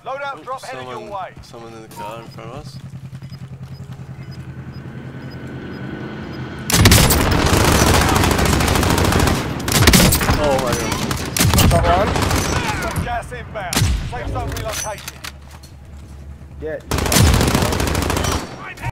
Loadout drop headed your way. Someone in the car in front of us. Oh my god. Got one. Got gas inbound. Safe zone relocation. Yeah.